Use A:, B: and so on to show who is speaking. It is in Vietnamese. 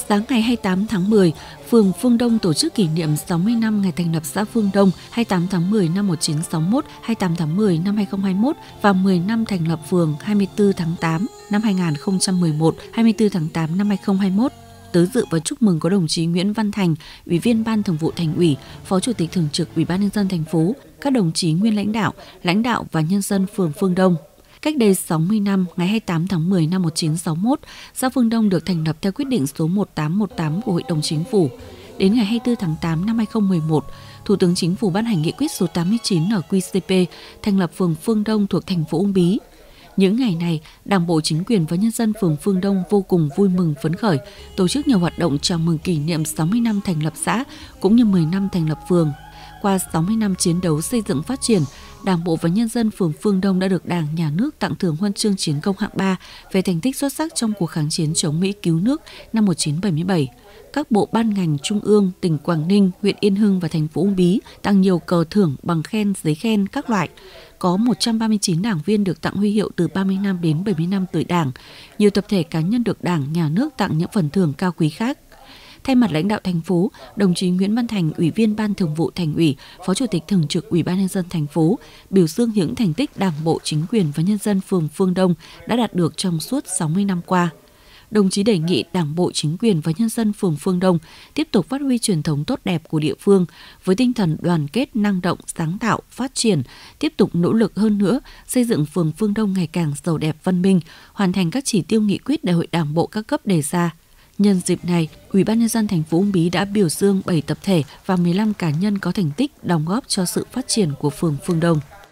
A: Sáng ngày 28 tháng 10, phường Phương Đông tổ chức kỷ niệm 60 năm ngày thành lập xã Phương Đông 28 tháng 10 năm 1961, 28 tháng 10 năm 2021 và 10 năm thành lập phường 24 tháng 8 năm 2011, 24 tháng 8 năm 2021. Tới dự và chúc mừng có đồng chí Nguyễn Văn Thành, Ủy viên Ban Thường vụ Thành ủy, Phó Chủ tịch Thường trực Ủy ban nhân dân thành phố, các đồng chí nguyên lãnh đạo và nhân dân phường Phương Đông. Cách đây 60 năm, ngày 28 tháng 10 năm 1961, xã Phương Đông được thành lập theo quyết định số 1818 của Hội đồng Chính phủ. Đến ngày 24 tháng 8 năm 2011, Thủ tướng Chính phủ ban hành nghị quyết số 89 ở QCP thành lập phường Phương Đông thuộc thành phố Uông Bí. Những ngày này, Đảng bộ, chính quyền và nhân dân phường Phương Đông vô cùng vui mừng phấn khởi, tổ chức nhiều hoạt động chào mừng kỷ niệm 60 năm thành lập xã cũng như 10 năm thành lập phường. Qua 60 năm chiến đấu xây dựng phát triển, Đảng bộ và nhân dân phường Phương Đông đã được Đảng, Nhà nước tặng thưởng huân chương chiến công hạng 3 về thành tích xuất sắc trong cuộc kháng chiến chống Mỹ cứu nước năm 1977. Các bộ ban ngành trung ương, tỉnh Quảng Ninh, huyện Yên Hưng và thành phố Uông Bí tặng nhiều cờ thưởng, bằng khen, giấy khen các loại. Có 139 đảng viên được tặng huy hiệu từ 30 năm đến 70 năm tuổi Đảng. Nhiều tập thể cá nhân được Đảng, Nhà nước tặng những phần thưởng cao quý khác. Thay mặt lãnh đạo thành phố, đồng chí Nguyễn Văn Thành, Ủy viên Ban Thường vụ Thành ủy, Phó Chủ tịch Thường trực Ủy ban nhân dân thành phố, biểu dương những thành tích Đảng bộ, chính quyền và nhân dân phường Phương Đông đã đạt được trong suốt 60 năm qua. Đồng chí đề nghị Đảng bộ, chính quyền và nhân dân phường Phương Đông tiếp tục phát huy truyền thống tốt đẹp của địa phương với tinh thần đoàn kết, năng động, sáng tạo, phát triển, tiếp tục nỗ lực hơn nữa xây dựng phường Phương Đông ngày càng giàu đẹp, văn minh, hoàn thành các chỉ tiêu nghị quyết Đại hội Đảng bộ các cấp đề ra. Nhân dịp này, Ủy ban nhân dân thành phố Uông Bí đã biểu dương 7 tập thể và 15 cá nhân có thành tích đóng góp cho sự phát triển của phường Phương Đông.